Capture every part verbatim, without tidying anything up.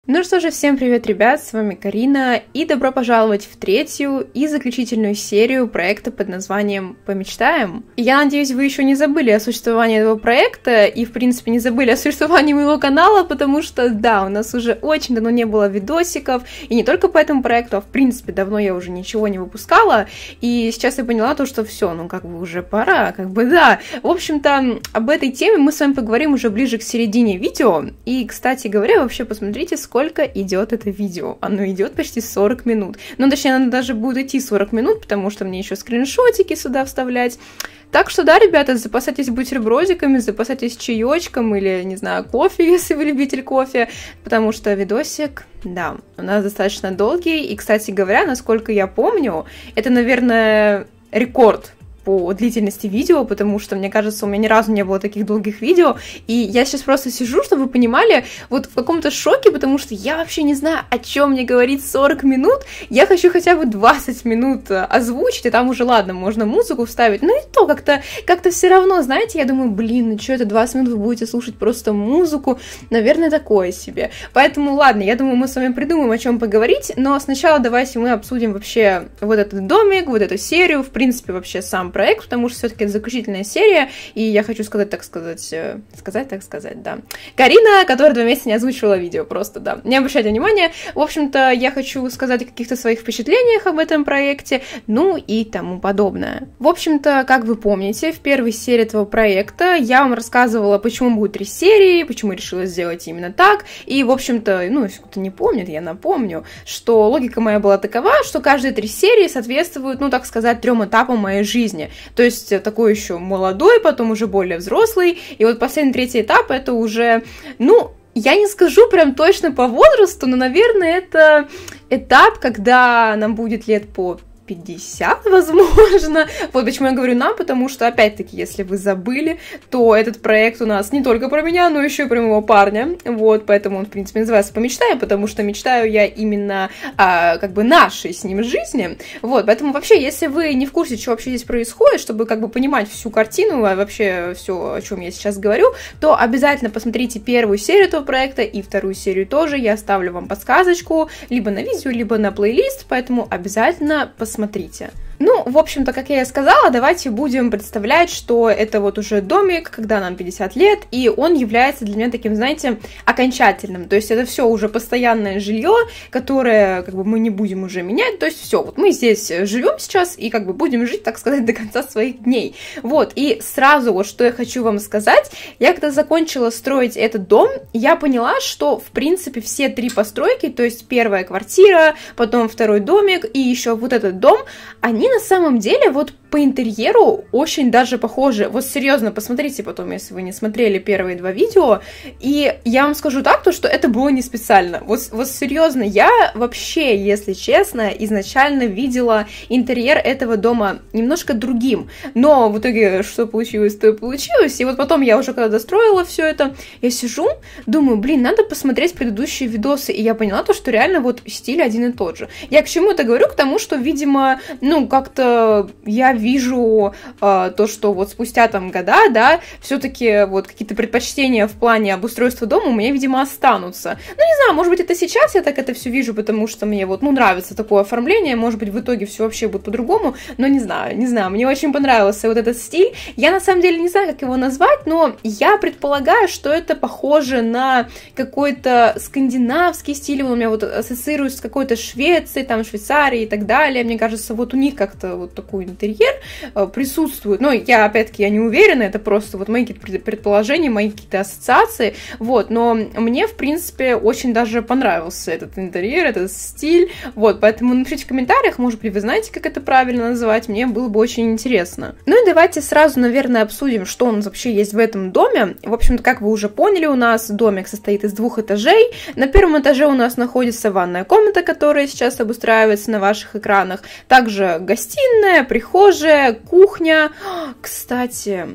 Ну что же, всем привет, ребят, с вами Карина, и добро пожаловать в третью и заключительную серию проекта под названием «Помечтаем». Я надеюсь, вы еще не забыли о существовании этого проекта и, в принципе, не забыли о существовании моего канала, потому что, да, у нас уже очень давно не было видосиков, и не только по этому проекту, а, в принципе, давно я уже ничего не выпускала, и сейчас я поняла то, что все, ну, как бы уже пора, как бы, да. В общем-то, об этой теме мы с вами поговорим уже ближе к середине видео, и, кстати говоря, вообще посмотрите, сколько Сколько идет это видео. Оно идет почти сорок минут. Ну, точнее, оно даже будет идти сорок минут, потому что мне еще скриншотики сюда вставлять. Так что, да, ребята, запасайтесь бутербродиками, запасайтесь чаечком или, не знаю, кофе, если вы любитель кофе, потому что видосик, да, у нас достаточно долгий. И, кстати говоря, насколько я помню, это, наверное, рекорд по длительности видео, потому что, мне кажется, у меня ни разу не было таких долгих видео, и я сейчас просто сижу, чтобы вы понимали, вот в каком-то шоке, потому что я вообще не знаю, о чем мне говорить сорок минут, я хочу хотя бы двадцать минут озвучить, и там уже, ладно, можно музыку вставить, но и то как-то как-то все равно, знаете, я думаю, блин, ну что это, двадцать минут вы будете слушать просто музыку, наверное, такое себе, поэтому, ладно, я думаю, мы с вами придумаем, о чем поговорить, но сначала давайте мы обсудим вообще вот этот домик, вот эту серию, в принципе, вообще сам проект, потому что все-таки это заключительная серия, и я хочу сказать, так сказать, э, сказать, так сказать, да. Карина, которая два месяца не озвучивала видео, просто, да, не обращайте внимания. В общем-то, я хочу сказать о каких-то своих впечатлениях об этом проекте, ну и тому подобное. В общем-то, как вы помните, в первой серии этого проекта я вам рассказывала, почему будет три серии, почему решила сделать именно так, и, в общем-то, ну, если кто-то не помнит, я напомню, что логика моя была такова, что каждые три серии соответствуют, ну, так сказать, трем этапам моей жизни. То есть такой еще молодой, потом уже более взрослый, и вот последний третий этап это уже, ну, я не скажу прям точно по возрасту, но, наверное, это этап, когда нам будет лет по пятьдесят, возможно. Вот почему я говорю нам, потому что, опять-таки, если вы забыли, то этот проект у нас не только про меня, но еще и про моего парня. Вот, поэтому он, в принципе, называется «Помечтаем», потому что мечтаю я именно а, как бы нашей с ним жизни. Вот, поэтому вообще, если вы не в курсе, что вообще здесь происходит, чтобы как бы понимать всю картину, а вообще все, о чем я сейчас говорю, то обязательно посмотрите первую серию этого проекта и вторую серию тоже. Я оставлю вам подсказочку либо на видео, либо на плейлист, поэтому обязательно посмотрите. Смотрите. Ну, в общем-то, как я и сказала, давайте будем представлять, что это вот уже домик, когда нам пятьдесят лет, и он является для меня таким, знаете, окончательным. То есть это все уже постоянное жилье, которое как бы мы не будем уже менять. То есть все, вот мы здесь живем сейчас и как бы будем жить, так сказать, до конца своих дней. Вот, и сразу вот что я хочу вам сказать, я когда закончила строить этот дом, я поняла, что, в принципе, все три постройки, то есть первая квартира, потом второй домик и еще вот этот дом, они на самом деле вот по интерьеру очень даже похожи. Вот серьезно, посмотрите потом, если вы не смотрели первые два видео, и я вам скажу так, то, что это было не специально. Вот, вот серьезно, я вообще, если честно, изначально видела интерьер этого дома немножко другим, но в итоге что получилось, то и получилось, и вот потом я уже когда достроила все это, я сижу, думаю, блин, надо посмотреть предыдущие видосы, и я поняла то, что реально вот стиль один и тот же. Я к чему это говорю? К тому, что, видимо, ну, как-то я вижу э, то, что вот спустя там года, да, все-таки вот какие-то предпочтения в плане обустройства дома у меня, видимо, останутся. Ну, не знаю, может быть, это сейчас я так это все вижу, потому что мне вот, ну, нравится такое оформление, может быть, в итоге все вообще будет по-другому, но не знаю, не знаю, мне очень понравился вот этот стиль. Я, на самом деле, не знаю, как его назвать, но я предполагаю, что это похоже на какой-то скандинавский стиль, он у меня вот ассоциируется с какой-то Швецией, там, Швейцарией и так далее, мне кажется, вот у них как-то вот такой интерьер э, присутствует, но я, опять-таки, я не уверена, это просто вот мои какие-то предположения, мои какие-то ассоциации, вот, но мне, в принципе, очень даже понравился этот интерьер, этот стиль, вот, поэтому напишите в комментариях, может быть, вы знаете, как это правильно называть, мне было бы очень интересно. Ну и давайте сразу, наверное, обсудим, что у нас вообще есть в этом доме. В общем-то, как вы уже поняли, у нас домик состоит из двух этажей, на первом этаже у нас находится ванная комната, которая сейчас обустраивается на ваших экранах, также гостиная, прихожая, кухня. Кстати,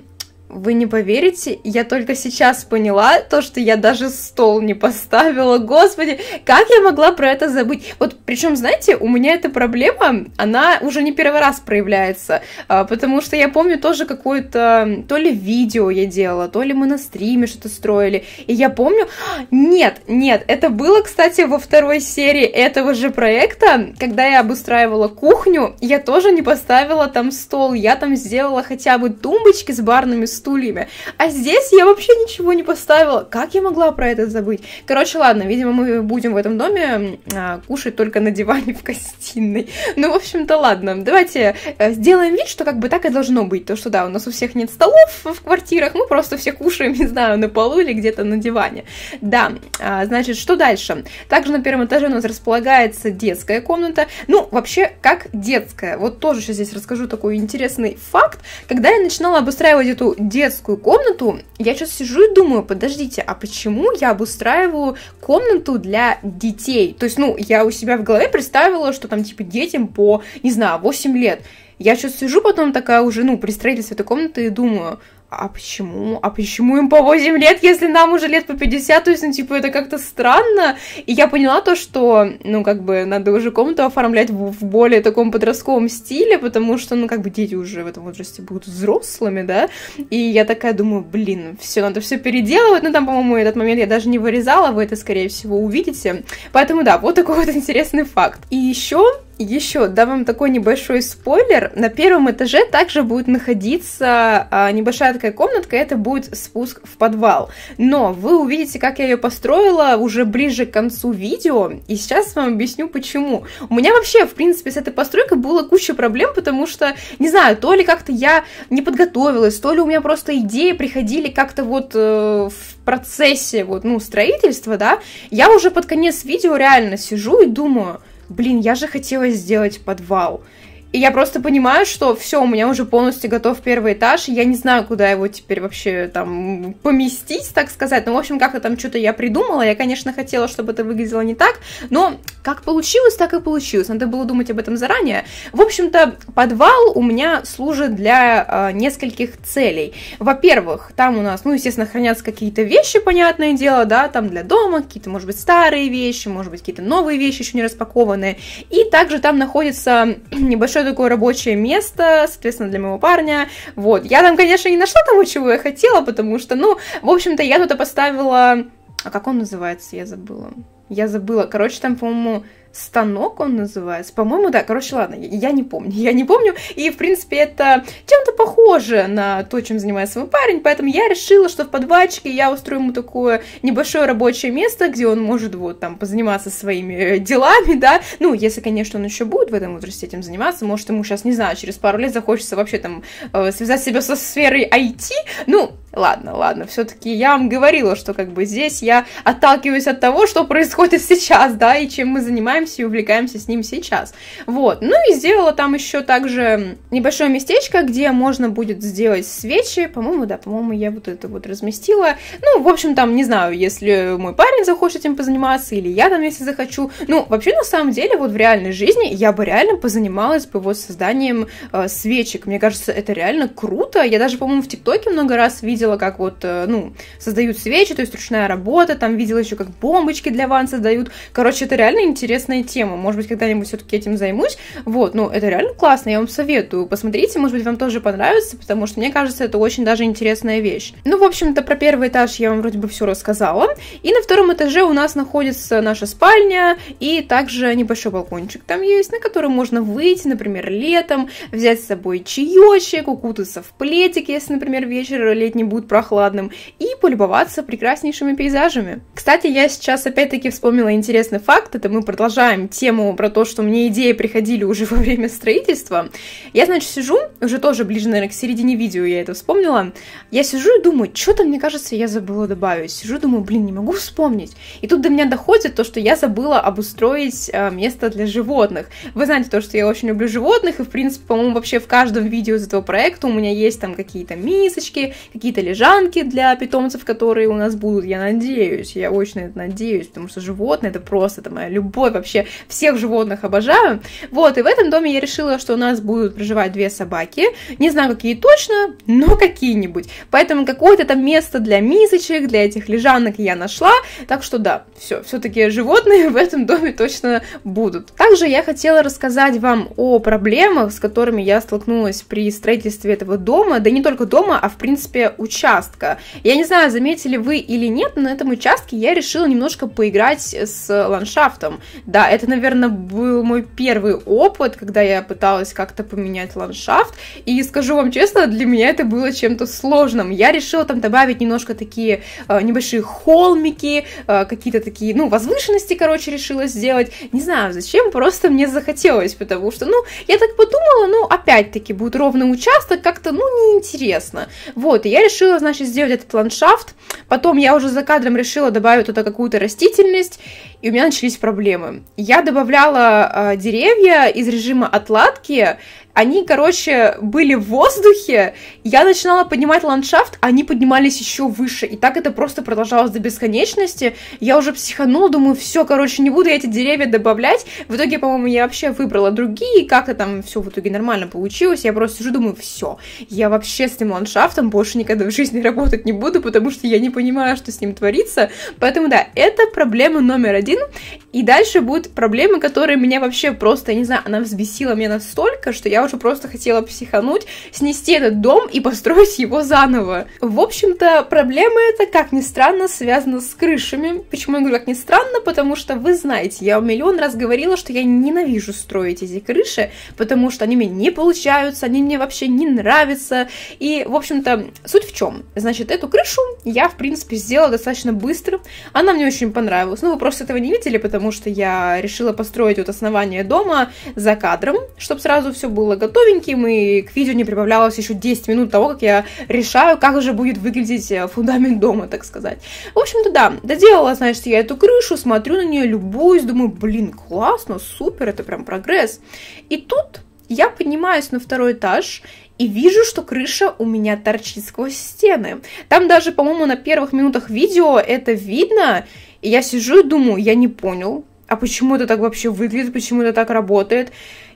Вы не поверите, я только сейчас поняла то, что я даже стол не поставила. Господи, как я могла про это забыть? Вот, причем, знаете, у меня эта проблема, она уже не первый раз проявляется, потому что я помню тоже какое-то, то ли видео я делала, то ли мы на стриме что-то строили, и я помню... Нет, нет, это было, кстати, во второй серии этого же проекта, когда я обустраивала кухню, я тоже не поставила там стол, я там сделала хотя бы тумбочки с барными стульями, а здесь я вообще ничего не поставила. Как я могла про это забыть? Короче, ладно, видимо, мы будем в этом доме а, кушать только на диване в гостиной. Ну, в общем-то, ладно, давайте а, сделаем вид, что как бы так и должно быть. То, что да, у нас у всех нет столов в квартирах, мы просто все кушаем, не знаю, на полу или где-то на диване. Да, а, значит, что дальше? Также на первом этаже у нас располагается детская комната. Ну, вообще, как детская. Вот тоже сейчас здесь расскажу такой интересный факт. Когда я начинала обустраивать эту детскую комнату, я сейчас сижу и думаю, подождите, а почему я обустраиваю комнату для детей? То есть, ну, я у себя в голове представила, что там, типа, детям по, не знаю, восемь лет. Я сейчас сижу потом такая уже, ну, при строительстве этой комнаты и думаю... А почему? А почему им по восемь лет, если нам уже лет по пятьдесят? То есть, ну, типа, это как-то странно. И я поняла то, что, ну, как бы, надо уже комнату оформлять в, в более таком подростковом стиле, потому что, ну, как бы, дети уже в этом возрасте будут взрослыми, да? И я такая думаю, блин, все, надо все переделывать. Ну, там, по-моему, этот момент я даже не вырезала, вы это, скорее всего, увидите. Поэтому, да, вот такой вот интересный факт. И еще... Еще дам вам такой небольшой спойлер. На первом этаже также будет находиться а, небольшая такая комнатка, это будет спуск в подвал. Но вы увидите, как я ее построила уже ближе к концу видео, и сейчас вам объясню, почему. У меня вообще, в принципе, с этой постройкой было куча проблем, потому что, не знаю, то ли как-то я не подготовилась, то ли у меня просто идеи приходили как-то вот э, в процессе вот, ну, строительства, да. Я уже под конец видео реально сижу и думаю... Блин, я же хотела сделать подвал. И я просто понимаю, что все, у меня уже полностью готов первый этаж, и я не знаю, куда его теперь вообще там поместить, так сказать. Ну, в общем, как-то там что-то я придумала. Я, конечно, хотела, чтобы это выглядело не так, но как получилось, так и получилось. Надо было думать об этом заранее. В общем-то, подвал у меня служит для э, нескольких целей. Во-первых, там у нас, ну, естественно, хранятся какие-то вещи, понятное дело, да, там для дома, какие-то, может быть, старые вещи, может быть, какие-то новые вещи еще не распакованные. И также там находится небольшой такое рабочее место, соответственно, для моего парня. Вот. Я там, конечно, не нашла того, чего я хотела, потому что, ну, в общем-то, я туда поставила... А как он называется? Я забыла. Я забыла. Короче, там, по-моему... Станок он называется, по-моему, да, короче, ладно, я, я не помню, я не помню, и, в принципе, это чем-то похоже на то, чем занимается мой парень, поэтому я решила, что в подвальчике я устрою ему такое небольшое рабочее место, где он может вот там позаниматься своими делами, да, ну, если, конечно, он еще будет в этом возрасте этим заниматься, может, ему сейчас, не знаю, через пару лет захочется вообще там э, связать себя со сферой ай ти, ну, ладно, ладно, все-таки я вам говорила, что как бы здесь я отталкиваюсь от того, что происходит сейчас, да, и чем мы занимаемся, и увлекаемся с ним сейчас. Вот. Ну и сделала там еще также небольшое местечко, где можно будет сделать свечи. По-моему, да, по-моему, я вот это вот разместила. Ну, в общем, там, не знаю, если мой парень захочет этим позаниматься, или я там, если захочу. Ну, вообще, на самом деле, вот в реальной жизни я бы реально позанималась бы вот созданием э, свечек. Мне кажется, это реально круто. Я даже, по-моему, в ТикТоке много раз видела, как вот, э, ну, создают свечи, то есть ручная работа, там видела еще, как бомбочки для ванн создают. Короче, это реально интересная тема. Может быть, когда-нибудь все-таки этим займусь. Вот, ну, это реально классно, я вам советую. Посмотрите, может быть, вам тоже понравится, потому что, мне кажется, это очень даже интересная вещь. Ну, в общем-то, про первый этаж я вам вроде бы все рассказала. И на втором этаже у нас находится наша спальня и также небольшой балкончик там есть, на который можно выйти, например, летом, взять с собой чаечек, укутаться в пледик, если, например, вечер летний будет прохладным, и полюбоваться прекраснейшими пейзажами. Кстати, я сейчас опять-таки вспомнила интересный факт, это мы продолжаем тему про то, что мне идеи приходили уже во время строительства. Я, значит, сижу, уже тоже ближе, наверное, к середине видео я это вспомнила. Я сижу и думаю, что-то, мне кажется, я забыла добавить. Сижу, думаю, блин, не могу вспомнить. И тут до меня доходит то, что я забыла обустроить э, место для животных. Вы знаете то, что я очень люблю животных, и, в принципе, по-моему, вообще в каждом видео из этого проекта у меня есть там какие-то мисочки, какие-то лежанки для питомцев, которые у нас будут, я надеюсь, я очень на это надеюсь, потому что животные, это просто, это моя любовь, вообще всех животных обожаю. Вот, и в этом доме я решила, что у нас будут проживать две собаки, не знаю, какие точно, но какие-нибудь. Поэтому какое-то там место для мисочек, для этих лежанок я нашла, так что да, все, все-таки животные в этом доме точно будут. Также я хотела рассказать вам о проблемах, с которыми я столкнулась при строительстве этого дома, да не только дома, а в принципе участка. Я не знаю, заметили вы или нет, но на этом участке я решила немножко поиграть с ландшафтом. Да, это, наверное, был мой первый опыт, когда я пыталась как-то поменять ландшафт, и скажу вам честно, для меня это было чем-то сложным. Я решила там добавить немножко такие э, небольшие холмики, э, какие-то такие, ну, возвышенности, короче, решила сделать. Не знаю, зачем, просто мне захотелось, потому что, ну, я так подумала, ну, опять-таки, будет ровный участок, как-то, ну, неинтересно. Вот, и я решила, значит, сделать этот ландшафт, потом я уже за кадром решила добавить туда какую-то растительность, и у меня начались проблемы. Я добавляла э, деревья из режима отладки, они, короче, были в воздухе, я начинала поднимать ландшафт, они поднимались еще выше, и так это просто продолжалось до бесконечности. Я уже психанула, думаю, все, короче, не буду я эти деревья добавлять. В итоге, по-моему, я вообще выбрала другие, как-то там все в итоге нормально получилось. Я просто сижу, думаю, все, я вообще с этим ландшафтом больше никогда в жизни работать не буду, потому что я не понимаю, что с ним творится. Поэтому, да, это проблема номер один. И дальше будут проблемы, которые меня вообще просто, я не знаю, она взбесила меня настолько, что я уже просто хотела психануть, снести этот дом и построить его заново. В общем-то, проблема эта, как ни странно, связана с крышами. Почему я говорю как ни странно? Потому что, вы знаете, я миллион раз говорила, что я ненавижу строить эти крыши, потому что они мне не получаются, они мне вообще не нравятся. И, в общем-то, суть в чем? Значит, эту крышу я, в принципе, сделала достаточно быстро. Она мне очень понравилась. Ну, вы просто этого не видели, потому что я решила построить вот основание дома за кадром, чтобы сразу все было готовеньким, и к видео не прибавлялось еще десять минут того, как я решаю, как же будет выглядеть фундамент дома, так сказать. В общем-то, да, доделала, значит, я эту крышу, смотрю на нее, любуюсь, думаю, блин, классно, супер, это прям прогресс. И тут я поднимаюсь на второй этаж, и вижу, что крыша у меня торчит сквозь стены. Там даже, по-моему, на первых минутах видео это видно, и я сижу и думаю, я не понял, а почему это так вообще выглядит, почему это так работает.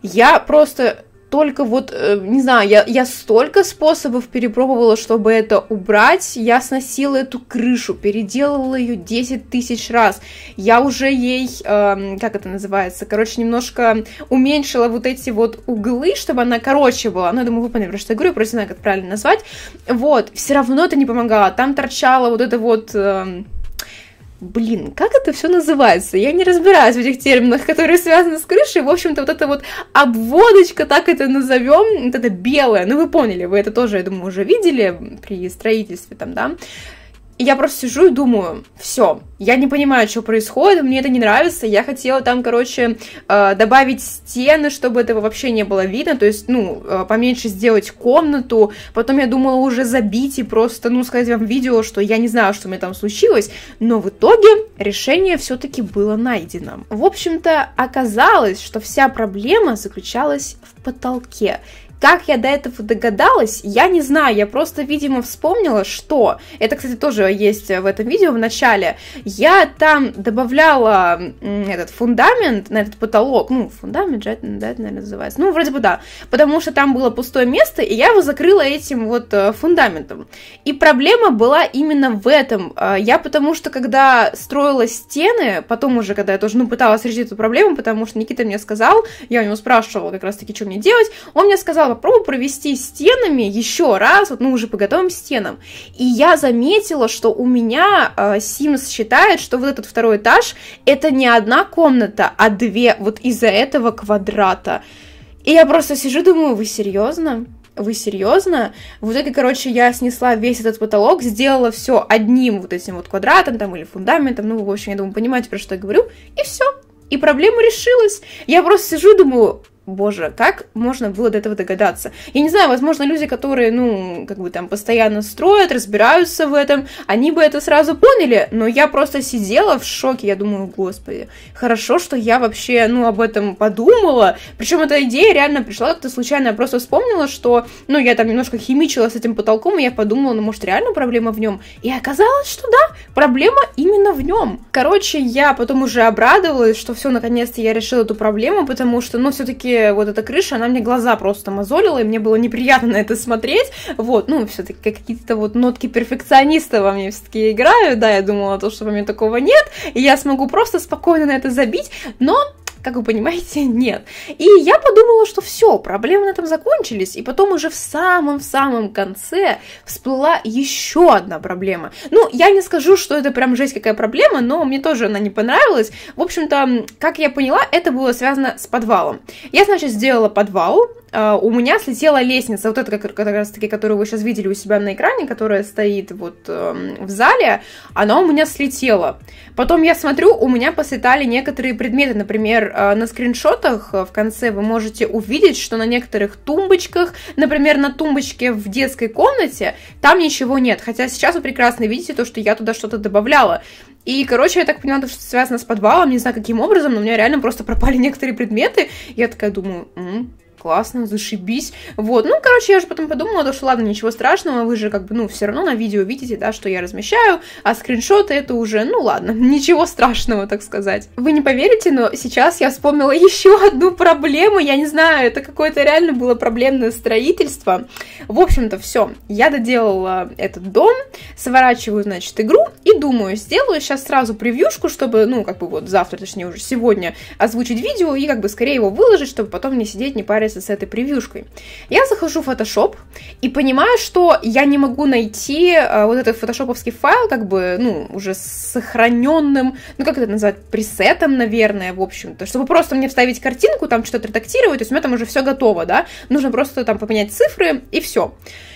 Я просто только вот, э, не знаю, я, я столько способов перепробовала, чтобы это убрать. Я сносила эту крышу, переделывала ее десять тысяч раз. Я уже ей, э, как это называется, короче, немножко уменьшила вот эти вот углы, чтобы она короче была. Ну, я думаю, вы поняли, про что я говорю, просто не знаю, как правильно назвать. Вот, все равно это не помогало. Там торчала вот это вот... Э, Блин, как это все называется? Я не разбираюсь в этих терминах, которые связаны с крышей. В общем-то, вот эта вот обводочка, так это назовем, вот это белое, ну вы поняли, вы это тоже, я думаю, уже видели при строительстве там, да? И я просто сижу и думаю, все, я не понимаю, что происходит, мне это не нравится, я хотела там, короче, добавить стены, чтобы этого вообще не было видно, то есть, ну, поменьше сделать комнату, потом я думала уже забить и просто, ну, сказать вам в видео, что я не знаю, что у меня там случилось, но в итоге решение все-таки было найдено. В общем-то, оказалось, что вся проблема заключалась в потолке. Как я до этого догадалась, я не знаю, я просто, видимо, вспомнила, что... Это, кстати, тоже есть в этом видео в начале. Я там добавляла этот фундамент на этот потолок. Ну, фундамент же, да, это, наверное, называется. Ну, вроде бы да. Потому что там было пустое место, и я его закрыла этим вот фундаментом. И проблема была именно в этом. Я потому что, когда строила стены, потом уже, когда я тоже, ну, пыталась решить эту проблему, потому что Никита мне сказал, я у него спрашивала как раз-таки, что мне делать, он мне сказал, попробуй провести стенами еще раз, вот, ну, уже по готовым стенам. И я заметила, что у меня э, Sims считает, что вот этот второй этаж это не одна комната, а две, вот из-за этого квадрата. И я просто сижу, думаю, вы серьезно? Вы серьезно? В итоге, короче, я снесла весь этот потолок, сделала все одним вот этим вот квадратом там или фундаментом, ну, в общем, я думаю, понимаете, про что я говорю, и все. И проблема решилась. Я просто сижу и думаю, боже, как можно было до этого догадаться? Я не знаю, возможно, люди, которые, ну, как бы там постоянно строят, разбираются в этом, они бы это сразу поняли, но я просто сидела в шоке, я думаю, господи, хорошо, что я вообще, ну, об этом подумала, причем эта идея реально пришла как-то случайно, я просто вспомнила, что, ну, я там немножко химичила с этим потолком, и я подумала, ну, может, реально проблема в нем, и оказалось, что да, проблема именно в нем. Короче, я потом уже обрадовалась, что все, наконец-то я решила эту проблему, потому что, ну, все-таки вот эта крыша, она мне глаза просто мозолила, и мне было неприятно на это смотреть, вот, ну, все-таки какие-то вот нотки перфекциониста во мне все-таки играют, да, я думала, то, что во мне такого нет, и я смогу просто спокойно на это забить, но... Как вы понимаете, нет. И я подумала, что все, проблемы на этом закончились, и потом уже в самом-самом конце всплыла еще одна проблема. Ну, я не скажу, что это прям жесть какая проблема, но мне тоже она не понравилась. В общем-то, как я поняла, это было связано с подвалом. Я, значит, сделала подвал, Uh, у меня слетела лестница, вот эта как, как раз таки, которую вы сейчас видели у себя на экране, которая стоит вот uh, в зале, она у меня слетела. Потом я смотрю, у меня послетали некоторые предметы, например, uh, на скриншотах uh, в конце вы можете увидеть, что на некоторых тумбочках, например, на тумбочке в детской комнате, там ничего нет, хотя сейчас вы прекрасно видите то, что я туда что-то добавляла. И, короче, я так поняла, что связано с подвалом, не знаю каким образом, но у меня реально просто пропали некоторые предметы, я такая думаю... М-м. Классно, зашибись. Вот, ну, короче, я же потом подумала, что ладно, ничего страшного, вы же как бы, ну, все равно на видео видите, да, что я размещаю, а скриншоты это уже, ну, ладно, ничего страшного, так сказать. Вы не поверите, но сейчас я вспомнила еще одну проблему, я не знаю, это какое-то реально было проблемное строительство. В общем-то, все, я доделала этот дом, сворачиваю, значит, игру и думаю, сделаю сейчас сразу превьюшку, чтобы, ну, как бы вот завтра, точнее, уже сегодня озвучить видео и как бы скорее его выложить, чтобы потом не сидеть, не париться с этой превьюшкой. Я захожу в Photoshop и понимаю, что я не могу найти а, вот этот фотошоповский файл, как бы, ну, уже с сохраненным, ну, как это назвать, пресетом, наверное, в общем-то, чтобы просто мне вставить картинку, там что-то редактировать, то есть у меня там уже все готово, да, нужно просто там поменять цифры и все.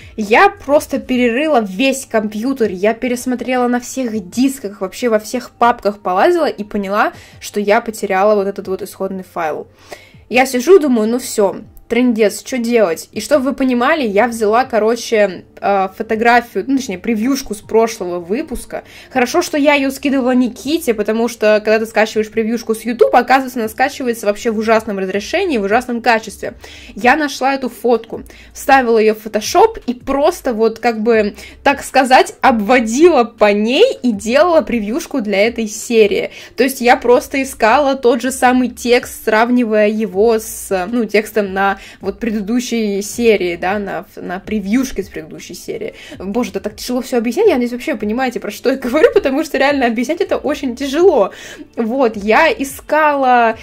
Я просто перерыла весь компьютер, я пересмотрела на всех дисках, вообще во всех папках полазила и поняла, что я потеряла вот этот вот исходный файл. Я сижу, думаю, ну все, трындец, что делать? И чтобы вы понимали, я взяла, короче, фотографию, ну, точнее, превьюшку с прошлого выпуска. Хорошо, что я ее скидывала Никите, потому что, когда ты скачиваешь превьюшку с YouTube, оказывается, она скачивается вообще в ужасном разрешении, в ужасном качестве. Я нашла эту фотку, вставила ее в Photoshop и просто вот, как бы, так сказать, обводила по ней и делала превьюшку для этой серии. То есть я просто искала тот же самый текст, сравнивая его с, ну, текстом на вот предыдущей серии, да, на, на превьюшке с предыдущей серии. Боже, это так тяжело все объяснять, я надеюсь, вообще понимаете, про что я говорю, потому что реально объяснять это очень тяжело. Вот, я искала,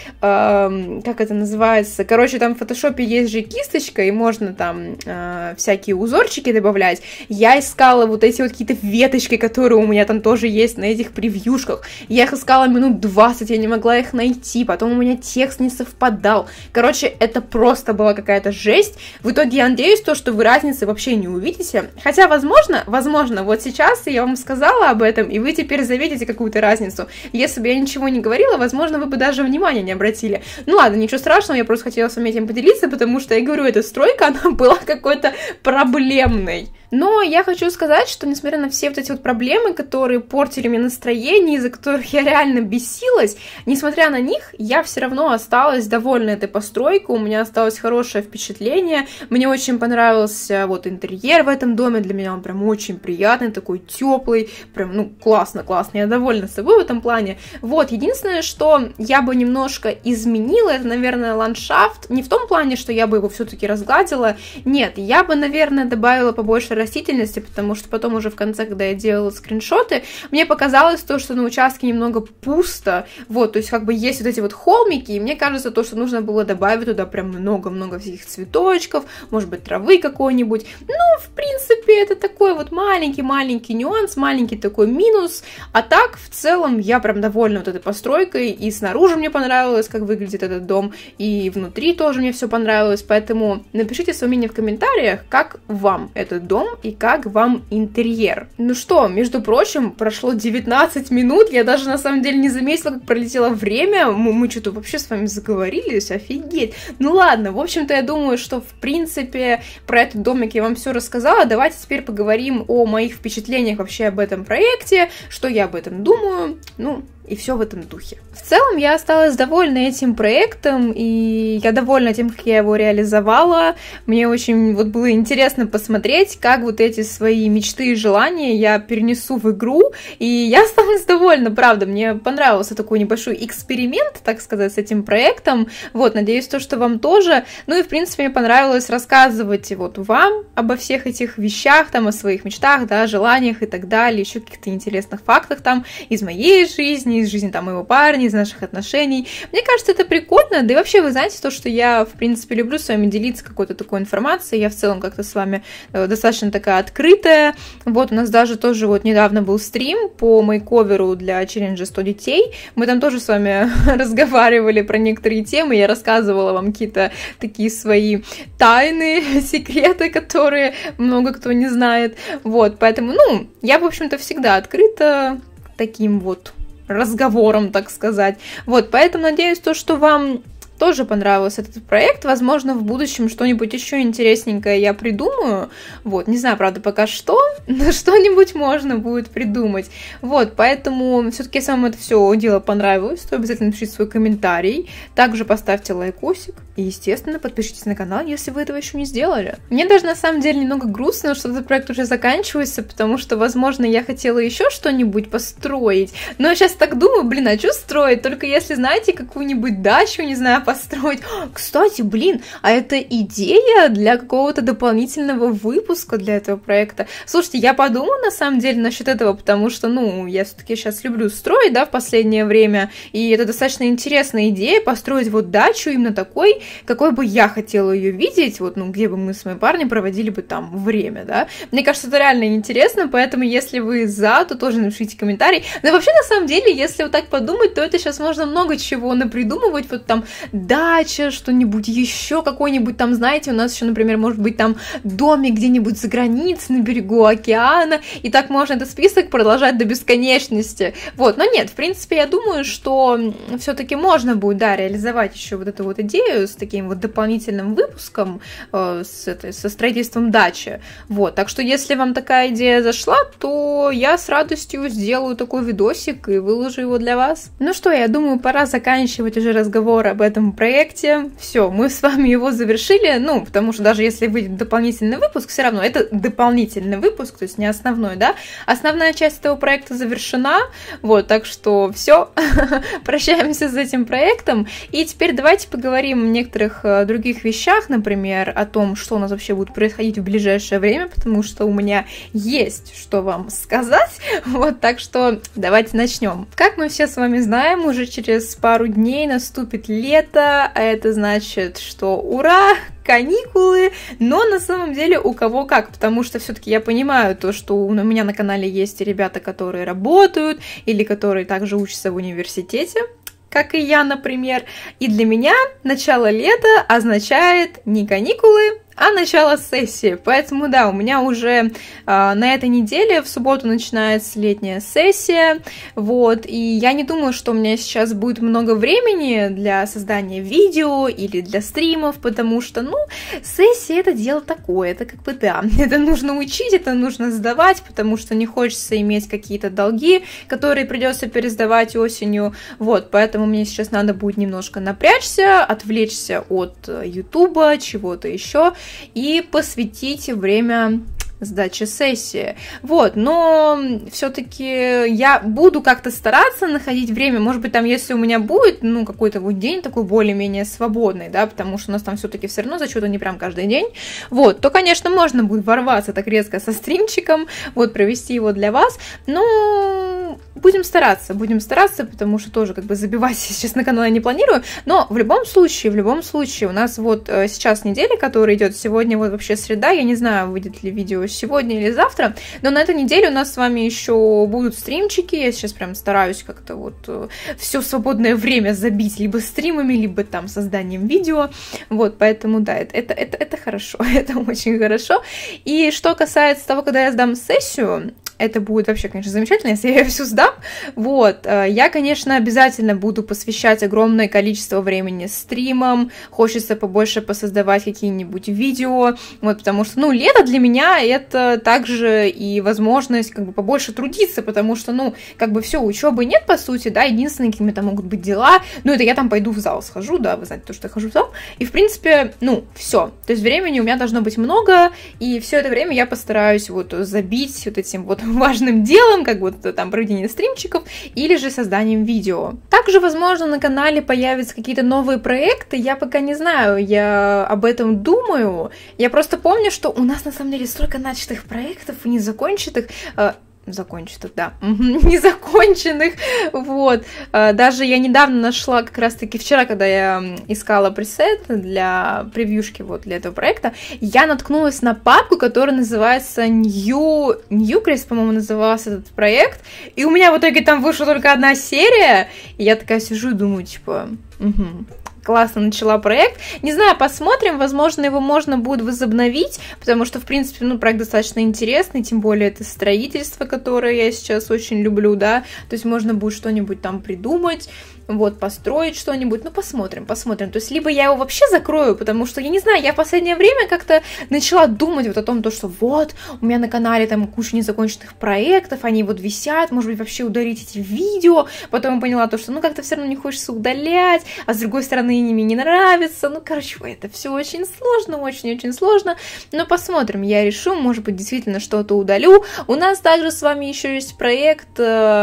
э, как это называется, короче, там в фотошопе есть же кисточка, и можно там э, всякие узорчики добавлять. Я искала вот эти вот какие-то веточки, которые у меня там тоже есть на этих превьюшках. Я их искала минут двадцать, я не могла их найти, потом у меня текст не совпадал. Короче, это просто была какая-то жесть. В итоге я надеюсь, то, что вы разницы вообще не увидите. Хотя, возможно, возможно, вот сейчас я вам сказала об этом, и вы теперь заметите какую-то разницу. Если бы я ничего не говорила, возможно, вы бы даже внимания не обратили. Ну ладно, ничего страшного, я просто хотела с вами этим поделиться, потому что, я говорю, эта стройка, она была какой-то проблемной. Но я хочу сказать, что несмотря на все вот эти вот проблемы, которые портили мне настроение, из-за которых я реально бесилась, несмотря на них, я все равно осталась довольна этой постройкой, у меня осталось хорошее впечатление, мне очень понравился вот интерьер в этом доме, для меня он прям очень приятный, такой теплый, прям, ну, классно-классно, я довольна собой в этом плане. Вот, единственное, что я бы немножко изменила, это, наверное, ландшафт, не в том плане, что я бы его все-таки разгладила, нет, я бы, наверное, добавила побольше растительности, потому что потом уже в конце, когда я делала скриншоты, мне показалось то, что на участке немного пусто, вот, то есть как бы есть вот эти вот холмики, и мне кажется то, что нужно было добавить туда прям много-много всяких цветочков, может быть, травы какой-нибудь, ну, в принципе, принципе, это такой вот маленький-маленький нюанс, маленький такой минус, а так, в целом, я прям довольна вот этой постройкой, и снаружи мне понравилось, как выглядит этот дом, и внутри тоже мне все понравилось, поэтому напишите свое мнение в комментариях, как вам этот дом и как вам интерьер. Ну что, между прочим, прошло девятнадцать минут, я даже на самом деле не заметила, как пролетело время, мы, мы что-то вообще с вами заговорились, офигеть. Ну ладно, в общем-то, я думаю, что, в принципе, про этот домик я вам все рассказала. Давайте теперь поговорим о моих впечатлениях вообще об этом проекте, что я об этом думаю, ну, и все в этом духе. В целом, я осталась довольна этим проектом, и я довольна тем, как я его реализовала. Мне очень вот было интересно посмотреть, как вот эти свои мечты и желания я перенесу в игру, и я осталась довольна, правда, мне понравился такой небольшой эксперимент, так сказать, с этим проектом. Вот, надеюсь, то, что вам тоже. Ну и, в принципе, мне понравилось рассказывать вот вам обо всех этих вещах, там, о своих мечтах, да, желаниях и так далее, еще каких-то интересных фактах там из моей жизни, из жизни там моего парня, из наших отношений. Мне кажется, это прикольно, да и вообще, вы знаете, то, что я, в принципе, люблю с вами делиться какой-то такой информацией, я в целом как-то с вами э, достаточно такая открытая. Вот, у нас даже тоже вот недавно был стрим по мейковеру для челленджа сто детей, мы там тоже с вами разговаривали про некоторые темы, я рассказывала вам какие-то такие свои тайны, секреты, которые много кто не знает, вот, поэтому, ну, я, в общем-то, всегда открыта таким вот разговором, так сказать. Вот, поэтому надеюсь, то, что вам тоже понравился этот проект. Возможно, в будущем что-нибудь еще интересненькое я придумаю. Вот, не знаю, правда, пока что, но что-нибудь можно будет придумать. Вот, поэтому все-таки, если вам это все дело понравилось, то обязательно пишите свой комментарий. Также поставьте лайкосик. И, естественно, подпишитесь на канал, если вы этого еще не сделали. Мне даже, на самом деле, немного грустно, что этот проект уже заканчивается, потому что, возможно, я хотела еще что-нибудь построить. Но сейчас так думаю, блин, а что строить? Только если, знаете, какую-нибудь дачу, не знаю, построить. Кстати, блин, а это идея для какого-то дополнительного выпуска для этого проекта. Слушайте, я подумала на самом деле насчет этого, потому что, ну, я все-таки сейчас люблю строить, да, в последнее время, и это достаточно интересная идея, построить вот дачу именно такой, какой бы я хотела ее видеть, вот, ну, где бы мы с моим парнем проводили бы там время, да. Мне кажется, это реально интересно, поэтому, если вы за, то тоже напишите комментарий. Но вообще, на самом деле, если вот так подумать, то это сейчас можно много чего напридумывать, вот там дача, что-нибудь еще, какой-нибудь там, знаете, у нас еще, например, может быть там домик где-нибудь за границей, на берегу океана, и так можно этот список продолжать до бесконечности. Вот, но нет, в принципе, я думаю, что все-таки можно будет, да, реализовать еще вот эту вот идею с таким вот дополнительным выпуском, э, с этой, со строительством дачи. Вот, так что если вам такая идея зашла, то я с радостью сделаю такой видосик и выложу его для вас. Ну что, я думаю, пора заканчивать уже разговор об этом проекте. Все, мы с вами его завершили, ну, потому что даже если выйдет дополнительный выпуск, все равно это дополнительный выпуск, то есть не основной, да. Основная часть этого проекта завершена, вот, так что все, прощаемся с этим проектом, и теперь давайте поговорим о некоторых э, других вещах, например, о том, что у нас вообще будет происходить в ближайшее время, потому что у меня есть что вам сказать, вот, так что давайте начнем. Как мы все с вами знаем, уже через пару дней наступит лето, а это значит, что ура, каникулы, но на самом деле у кого как, потому что все-таки я понимаю то, что у меня на канале есть ребята, которые работают или которые также учатся в университете, как и я, например, и для меня начало лета означает не каникулы, а начало сессии, поэтому да, у меня уже э, на этой неделе в субботу начинается летняя сессия, вот, и я не думаю, что у меня сейчас будет много времени для создания видео или для стримов, потому что, ну, сессия это дело такое, это как бы да, это нужно учить, это нужно сдавать, потому что не хочется иметь какие-то долги, которые придется пересдавать осенью, вот, поэтому мне сейчас надо будет немножко напрячься, отвлечься от ютуба, чего-то еще, и посвятить время сдачи сессии. Вот, но все-таки я буду как-то стараться находить время, может быть, там, если у меня будет, ну, какой-то вот день такой более-менее свободный, да, потому что у нас там все-таки все равно зачеты не прям каждый день, вот, то, конечно, можно будет ворваться так резко со стримчиком, вот, провести его для вас, но будем стараться, будем стараться, потому что тоже, как бы, забивать сейчас на канал я не планирую, но в любом случае, в любом случае, у нас вот сейчас неделя, которая идет, сегодня вот вообще среда, я не знаю, выйдет ли видео сегодня или завтра, но на этой неделе у нас с вами еще будут стримчики, я сейчас прям стараюсь как-то вот все свободное время забить либо стримами, либо там созданием видео, вот, поэтому, да, это, это, это, это хорошо, это очень хорошо. И что касается того, когда я сдам сессию, это будет вообще, конечно, замечательно, если я ее всю сдам. Вот, я, конечно, обязательно буду посвящать огромное количество времени стримам, хочется побольше посоздавать какие-нибудь видео, вот, потому что, ну, лето для меня это также и возможность как бы побольше трудиться, потому что, ну, как бы все, учебы нет, по сути, да, единственное, какими-то могут быть дела, ну, это я там пойду в зал схожу, да, вы знаете, то, что я хожу в зал, и, в принципе, ну, все, то есть времени у меня должно быть много, и все это время я постараюсь вот забить вот этим вот важным делом, как вот там проведение стримчиков, или же созданием видео. Также, возможно, на канале появятся какие-то новые проекты, я пока не знаю, я об этом думаю, я просто помню, что у нас на самом деле столько начатых проектов и незаконченных, законченных, да, незаконченных, вот, даже я недавно нашла, как раз-таки вчера, когда я искала пресет для превьюшки вот для этого проекта, я наткнулась на папку, которая называется New, Newcrest, по-моему, назывался этот проект, и у меня в итоге там вышла только одна серия, и я такая сижу и думаю, типа, угу. Классно начала проект. Не знаю, посмотрим, возможно, его можно будет возобновить, потому что, в принципе, ну, проект достаточно интересный, тем более это строительство, которое я сейчас очень люблю, да, то есть можно будет что-нибудь там придумать, вот, построить что-нибудь, ну, посмотрим, посмотрим, то есть либо я его вообще закрою, потому что, я не знаю, я в последнее время как-то начала думать вот о том, то, что вот, у меня на канале там куча незаконченных проектов, они вот висят, может быть, вообще удалить эти видео, потом я поняла то, что, ну, как-то все равно не хочется удалять, а с другой стороны, они мне не нравятся, ну, короче, это все очень сложно, очень-очень сложно, но посмотрим, я решу, может быть, действительно что-то удалю. У нас также с вами еще есть проект,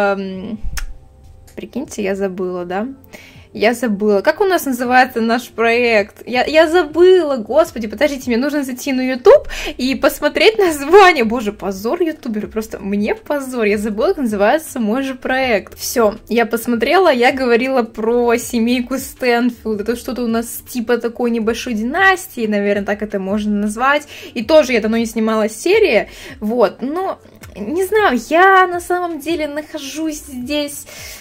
э, прикиньте, я забыла, да? Я забыла. Как у нас называется наш проект? Я, я забыла, господи, подождите, мне нужно зайти на YouTube и посмотреть название. Боже, позор ютуберу, просто мне позор. Я забыла, как называется мой же проект. Все, я посмотрела, я говорила про семейку Стэнфилд. Это что-то у нас типа такой небольшой династии, наверное, так это можно назвать. И тоже я давно не снимала серии, вот, но не знаю, я на самом деле нахожусь здесь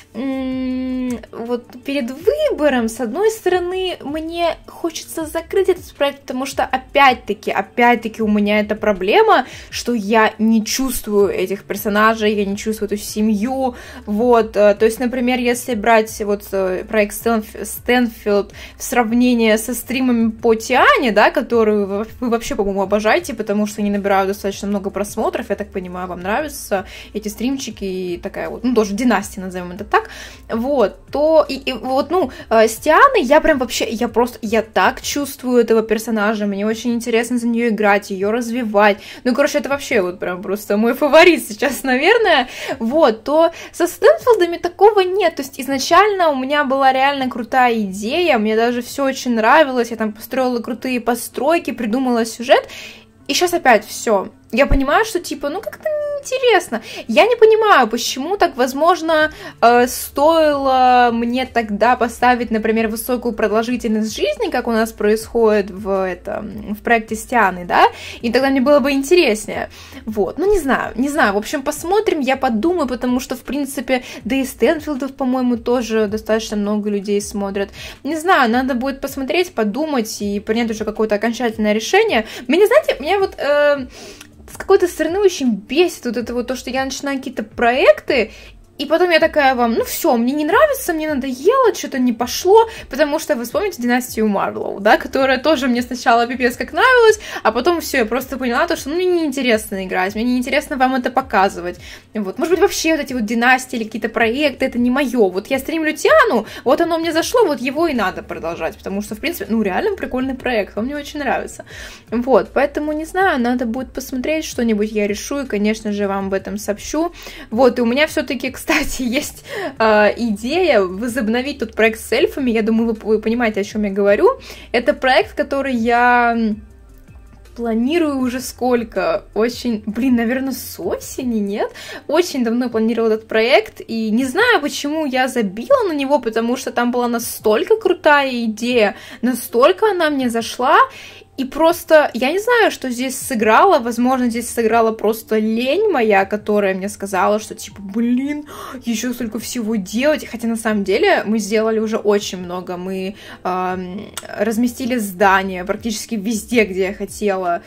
вот перед выбором. С одной стороны, мне хочется закрыть этот проект, потому что опять-таки, опять-таки у меня эта проблема, что я не чувствую этих персонажей, я не чувствую эту семью, вот, то есть, например, если брать вот проект Стэнфилд в сравнение со стримами по Тиане, да, которую вы, вы вообще, по-моему, обожаете, потому что они набирают достаточно много просмотров, я так понимаю, вам нравятся эти стримчики и такая вот, ну, тоже династия, назовем это так, вот, то, и, и вот, ну, э, с Тианой я прям вообще, я просто, я так чувствую этого персонажа, мне очень интересно за нее играть, ее развивать, ну, короче, это вообще вот прям просто мой фаворит сейчас, наверное, вот, то со Стэнфилдами такого нет, то есть изначально у меня была реально крутая идея, мне даже все очень нравилось, я там построила крутые постройки, придумала сюжет, и сейчас опять все. Я понимаю, что типа, ну как-то неинтересно. Я не понимаю, почему так, возможно, э, стоило мне тогда поставить, например, высокую продолжительность жизни, как у нас происходит в, это, в проекте с Тианой, да, и тогда мне было бы интереснее. Вот, ну не знаю, не знаю, в общем, посмотрим, я подумаю, потому что, в принципе, да и Стэнфилдов, по-моему, тоже достаточно много людей смотрят. Не знаю, надо будет посмотреть, подумать и принять уже какое-то окончательное решение. Меня, знаете, меня вот... Э, с какой-то стороны очень бесит вот это вот то, что я начинаю какие-то проекты, и потом я такая вам, ну все, мне не нравится, мне надоело, что-то не пошло, потому что вы вспомните династию Марвелов, да, которая тоже мне сначала пипец как нравилась, а потом все, я просто поняла то, что ну, мне неинтересно играть, мне неинтересно вам это показывать, вот, может быть, вообще вот эти вот династии или какие-то проекты, это не мое, вот я стримлю Тиану, вот оно мне зашло, вот его и надо продолжать, потому что, в принципе, ну, реально прикольный проект, он мне очень нравится, вот, поэтому, не знаю, надо будет посмотреть, что-нибудь я решу, и, конечно же, вам об этом сообщу, вот, и у меня все-таки, кстати, Кстати, есть э, идея возобновить тот проект с эльфами, я думаю, вы, вы понимаете, о чем я говорю. Это проект, который я планирую уже сколько? Очень, блин, наверное, с осени, нет? Очень давно планировала этот проект, и не знаю, почему я забила на него, потому что там была настолько крутая идея, настолько она мне зашла, И просто, я не знаю, что здесь сыграло, возможно, здесь сыграла просто лень моя, которая мне сказала, что типа, блин, еще столько всего делать, хотя на самом деле мы сделали уже очень много, мы э, разместили здания практически везде, где я хотела,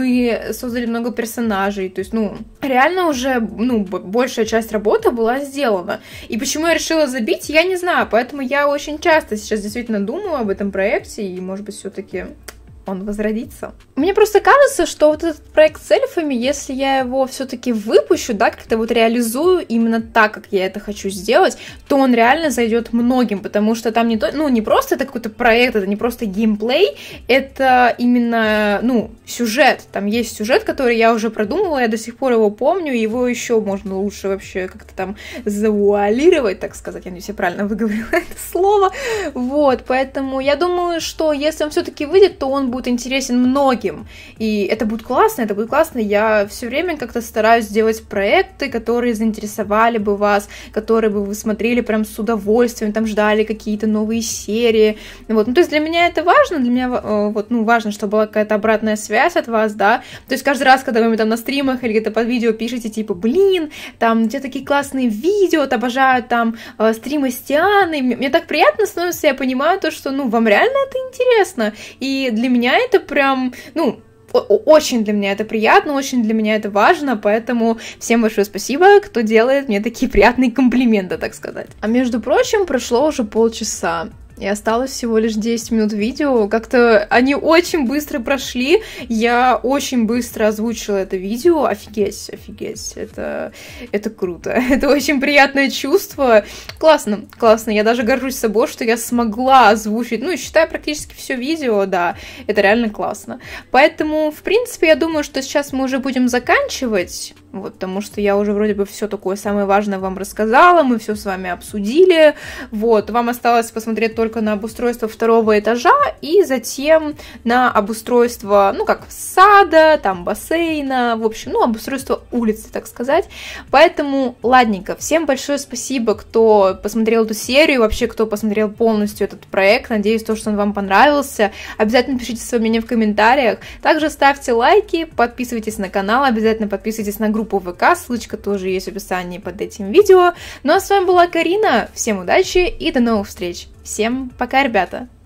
мы создали много персонажей, то есть, ну, реально уже, ну, большая часть работы была сделана. И почему я решила забить, я не знаю, поэтому я очень часто сейчас действительно думаю об этом проекте, и, может быть, все-таки он возродится. Мне просто кажется, что вот этот проект с эльфами, если я его все-таки выпущу, да, как-то вот реализую именно так, как я это хочу сделать, то он реально зайдет многим, потому что там не то, ну, не просто это какой-то проект, это не просто геймплей, это именно, ну, сюжет. Там есть сюжет, который я уже продумывала, я до сих пор его помню, его еще можно лучше вообще как-то там завуалировать, так сказать, я не все правильно выговорила это слово, вот, поэтому я думаю, что если он все-таки выйдет, то он будет будет интересен многим, и это будет классно, это будет классно, я все время как-то стараюсь делать проекты, которые заинтересовали бы вас, которые бы вы смотрели прям с удовольствием, там ждали какие-то новые серии, вот, ну, то есть для меня это важно, для меня, вот, ну, важно, чтобы была какая-то обратная связь от вас, да, то есть каждый раз, когда вы мне там на стримах или где-то под видео пишете, типа, блин, там, у тебя такие классные видео, обожаю там э, стримы с Тианой, мне, мне так приятно становится, я понимаю то, что, ну, вам реально это интересно, и для меня это прям, ну, очень для меня это приятно, очень для меня это важно, поэтому всем большое спасибо, кто делает мне такие приятные комплименты, так сказать. А между прочим, прошло уже полчаса. И осталось всего лишь десять минут видео. Как-то они очень быстро прошли. Я очень быстро озвучила это видео. Офигеть, офигеть. Это, это круто. Это очень приятное чувство. Классно, классно. Я даже горжусь собой, что я смогла озвучить. Ну, считаю практически все видео, да. Это реально классно. Поэтому, в принципе, я думаю, что сейчас мы уже будем заканчивать. Вот, потому что я уже вроде бы все такое самое важное вам рассказала, мы все с вами обсудили. Вот, вам осталось посмотреть только на обустройство второго этажа и затем на обустройство, ну, как сада, там, бассейна, в общем, ну, обустройство улицы, так сказать. Поэтому, ладненько, всем большое спасибо, кто посмотрел эту серию, вообще, кто посмотрел полностью этот проект. Надеюсь, то, что он вам понравился. Обязательно пишите свое мнение в комментариях. Также ставьте лайки, подписывайтесь на канал, обязательно подписывайтесь на группу ВК, ссылочка тоже есть в описании под этим видео. Ну а с вами была Карина, всем удачи и до новых встреч. Всем пока, ребята!